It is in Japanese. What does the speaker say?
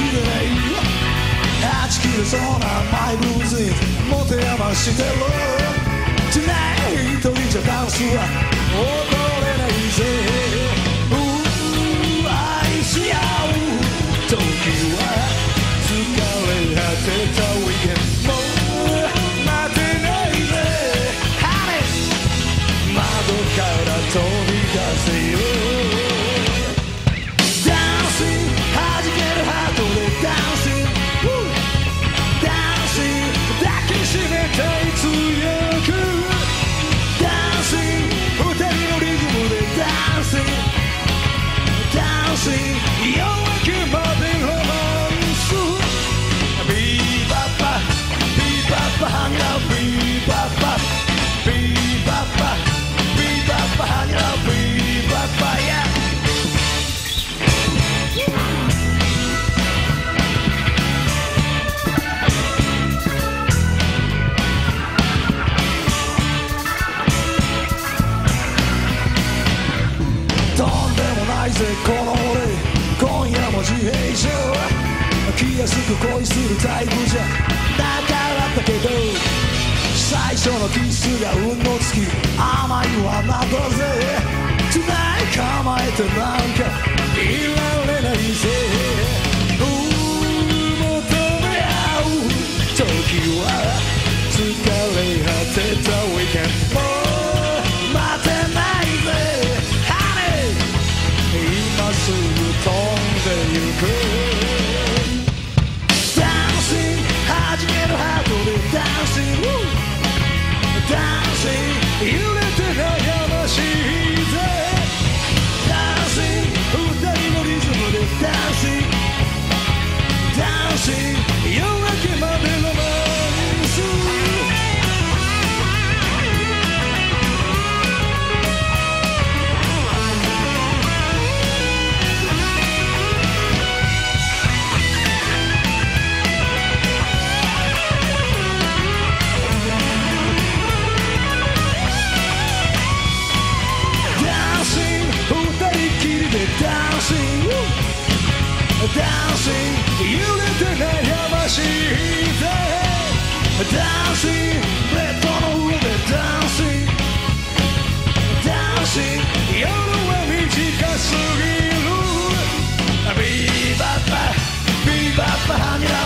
でねはち切れそうなマイブーズ持て余してる Tonight 一人じゃダンスは踊れないぜ愛し合う時は疲れ果てたウィーケンドもう待てないぜ Honey 窓から飛び出せよダンシング弾けるハートでダンシングダンシング抱きしめたい強くダンシング二人のリズムでダンシングダンシング夜明けまでロマンスビーバッパビーバッパハニラビーバッパビーバッパビーバッパハニラビーバッパ yeahとんでもないぜこの俺今夜も自閉症気安く恋するタイプじゃなかったけど最初のキスが運の尽き甘いはなんだぜ Tonight 構えてなんかいられないぜ求め合う時は疲れ果てたウィーケンドもう待てないぜ今すぐ飛んでゆくダンシング弾けるハートでダンシングダンシング揺れて悩ましいぜダンシング二人のリズムでダンシングダンシング夜明けまでロマンスダンシング揺れて悩ましいぜダンシングベッドの上でダンシングダンシング夜は短すぎるビーバッパビーバッパハニラ